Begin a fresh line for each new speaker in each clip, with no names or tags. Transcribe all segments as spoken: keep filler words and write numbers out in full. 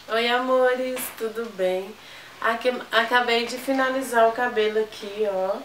Oi, amores, tudo bem? Aqui, acabei de finalizar o cabelo aqui, ó.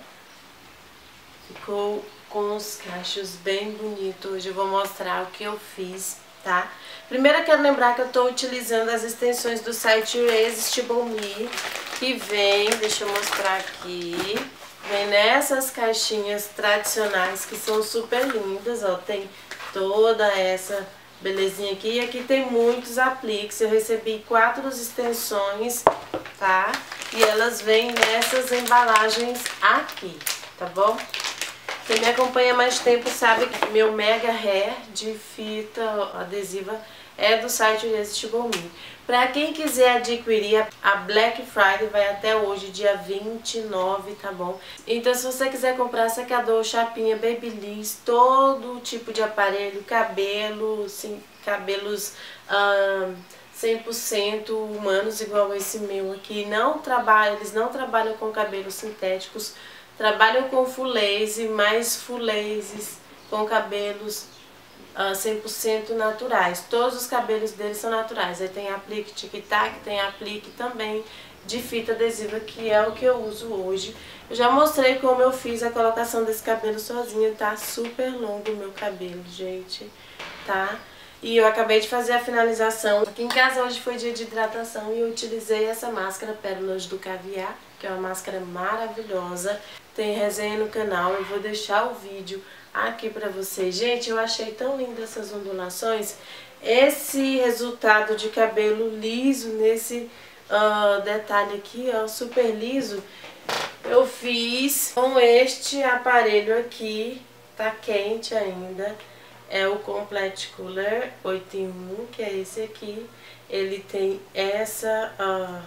Ficou com os cachos bem bonitos. Hoje eu vou mostrar o que eu fiz, tá? Primeiro eu quero lembrar que eu tô utilizando as extensões do site Irresistible Me, que vem, deixa eu mostrar aqui, vem nessas caixinhas tradicionais que são super lindas, ó. Tem toda essa belezinha aqui. E aqui tem muitos apliques. Eu recebi quatro extensões, tá? E elas vêm nessas embalagens aqui, tá bom? Quem me acompanha há mais tempo sabe que meu mega hair de fita adesiva é do site Irresistible Me. Pra quem quiser adquirir, a Black Friday vai até hoje, dia vinte e nove, tá bom? Então se você quiser comprar secador, chapinha, babyliss, todo tipo de aparelho, cabelo, sim, cabelos hum, cem por cento humanos, igual esse meu aqui, não trabalha, eles não trabalham com cabelos sintéticos, trabalham com full lace, mais full laces com cabelos uh, cem por cento naturais. Todos os cabelos deles são naturais. Aí tem aplique tic-tac, tem aplique também de fita adesiva, que é o que eu uso hoje. Eu já mostrei como eu fiz a colocação desse cabelo sozinha, tá super longo o meu cabelo, gente, tá? E eu acabei de fazer a finalização. Aqui em casa hoje foi dia de hidratação e eu utilizei essa máscara Pérolas do Caviar, que é uma máscara maravilhosa. Tem resenha no canal, eu vou deixar o vídeo aqui pra vocês. Gente, eu achei tão lindas essas ondulações. Esse resultado de cabelo liso, nesse uh, detalhe aqui, ó, super liso, eu fiz com este aparelho aqui, tá quente ainda. É o Complete Cooler oito em um, que é esse aqui. Ele tem essa uh,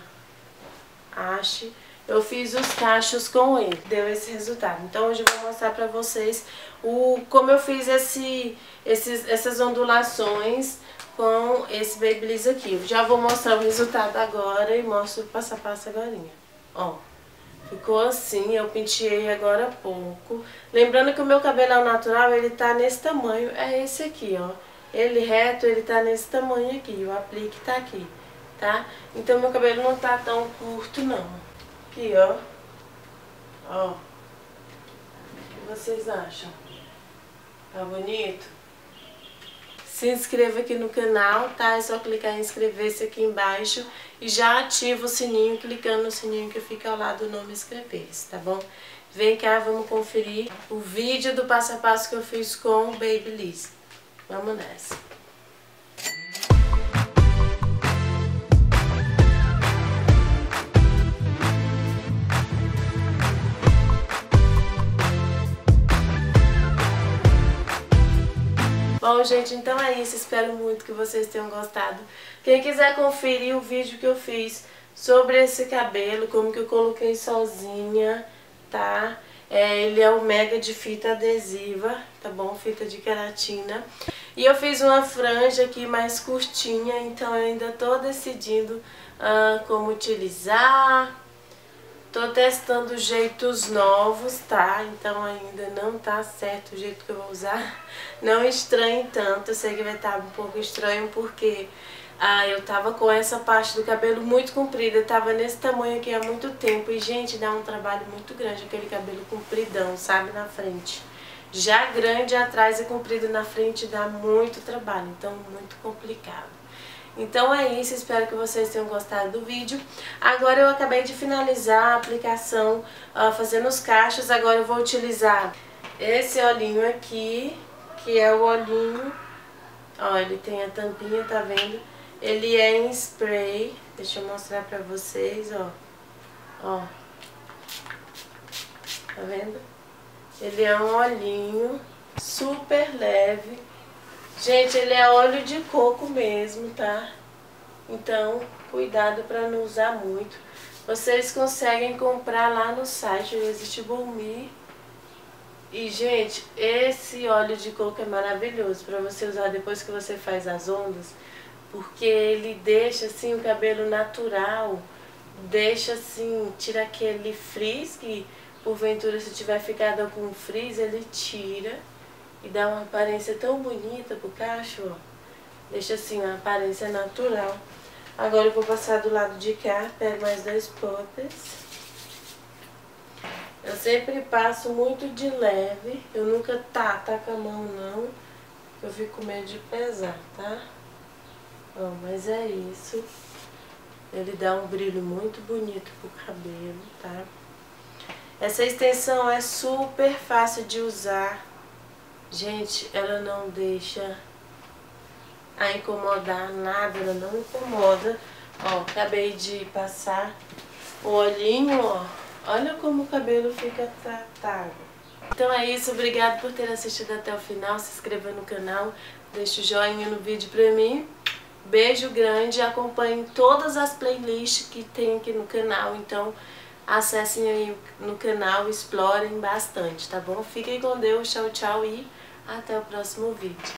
haste. Eu fiz os cachos com ele, deu esse resultado. Então hoje eu vou mostrar pra vocês o, como eu fiz esse, esses, essas ondulações com esse Babyliss aqui. Eu já vou mostrar o resultado agora e mostro passo a passo agora. Ó, ficou assim, eu penteei agora há pouco. Lembrando que o meu cabelo é natural, ele tá nesse tamanho, é esse aqui, ó. Ele reto, ele tá nesse tamanho aqui, o aplique tá aqui, tá? Então meu cabelo não tá tão curto não. Aqui, ó. Ó. O que vocês acham? Tá bonito? Se inscreva aqui no canal, tá? É só clicar em inscrever-se aqui embaixo e já ativa o sininho, clicando no sininho que fica ao lado do nome inscrever-se, tá bom? Vem cá, vamos conferir o vídeo do passo a passo que eu fiz com o Babyliss. Vamos nessa. Bom, gente, então é isso. Espero muito que vocês tenham gostado. Quem quiser conferir o vídeo que eu fiz sobre esse cabelo, como que eu coloquei sozinha, tá? É, ele é o mega de fita adesiva, tá bom? Fita de queratina. E eu fiz uma franja aqui mais curtinha, então eu ainda tô decidindo uh, como utilizar. Tô testando jeitos novos, tá? Então ainda não tá certo o jeito que eu vou usar. Não estranhe tanto, eu sei que vai estar um pouco estranho porque ah, eu tava com essa parte do cabelo muito comprida. Eu tava nesse tamanho aqui há muito tempo e, gente, dá um trabalho muito grande aquele cabelo compridão, sabe? Na frente. Já grande atrás e comprido na frente dá muito trabalho, então muito complicado. Então é isso, espero que vocês tenham gostado do vídeo. Agora eu acabei de finalizar a aplicação uh, fazendo os cachos. Agora eu vou utilizar esse olhinho aqui, que é o olhinho, ó, ele tem a tampinha, tá vendo? Ele é em spray, deixa eu mostrar pra vocês, ó, ó, tá vendo? Ele é um olhinho super leve. Gente, ele é óleo de coco mesmo, tá? Então, cuidado para não usar muito. Vocês conseguem comprar lá no site Irresistible Me. E, gente, esse óleo de coco é maravilhoso para você usar depois que você faz as ondas, porque ele deixa, assim, o cabelo natural, deixa, assim, tira aquele frizz, que porventura se tiver ficado com frizz, ele tira. E dá uma aparência tão bonita pro cacho, ó. Deixa assim uma aparência natural. Agora eu vou passar do lado de cá, pego mais dois poppers. Eu sempre passo muito de leve, eu nunca tá, tá com a mão não, eu fico com medo de pesar, tá? Ó, mas é isso. Ele dá um brilho muito bonito pro cabelo, tá? Essa extensão é super fácil de usar. Gente, ela não deixa a incomodar nada, ela não incomoda. Ó, acabei de passar o olhinho, ó. Olha como o cabelo fica tratado. Então é isso, obrigado por ter assistido até o final. Se inscreva no canal, deixa o joinha no vídeo pra mim. Beijo grande, acompanhem todas as playlists que tem aqui no canal. Então acessem aí no canal, explorem bastante, tá bom? Fiquem com Deus, tchau, tchau e até o próximo vídeo.